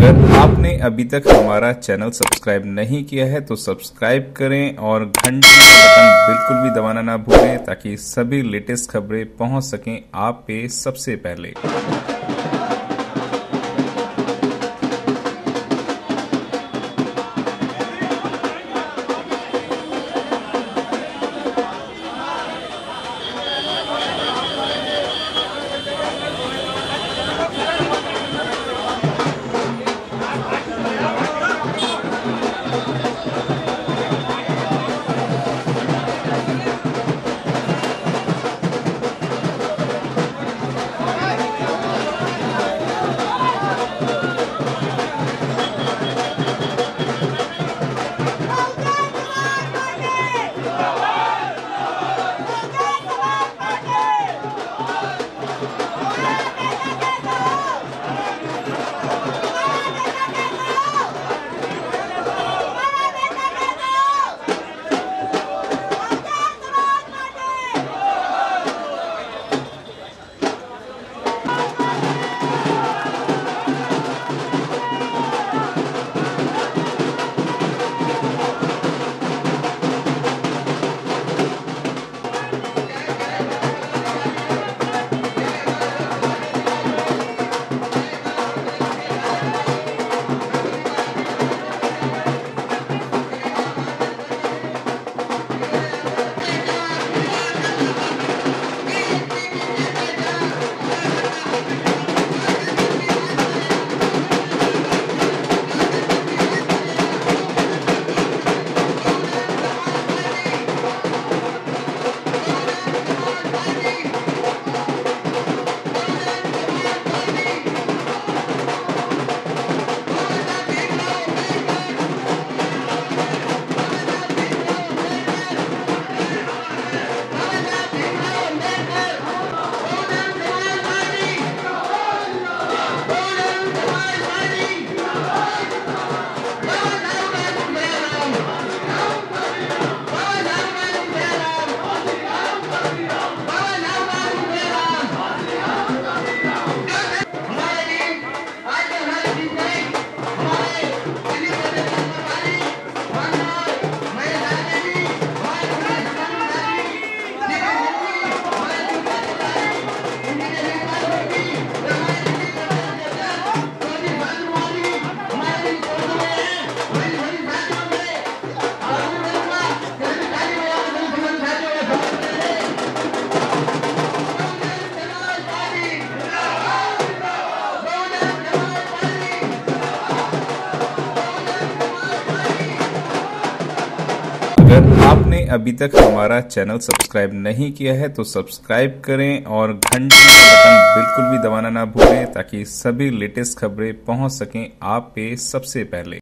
अगर आपने अभी तक हमारा चैनल सब्सक्राइब नहीं किया है तो सब्सक्राइब करें और घंटी का बटन बिल्कुल भी दबाना ना भूलें ताकि सभी लेटेस्ट खबरें पहुंच सकें आप पे सबसे पहले। अगर आपने अभी तक हमारा चैनल सब्सक्राइब नहीं किया है तो सब्सक्राइब करें और घंटी का बटन बिल्कुल भी दबाना ना भूलें ताकि सभी लेटेस्ट खबरें पहुंच सकें आप पे सबसे पहले।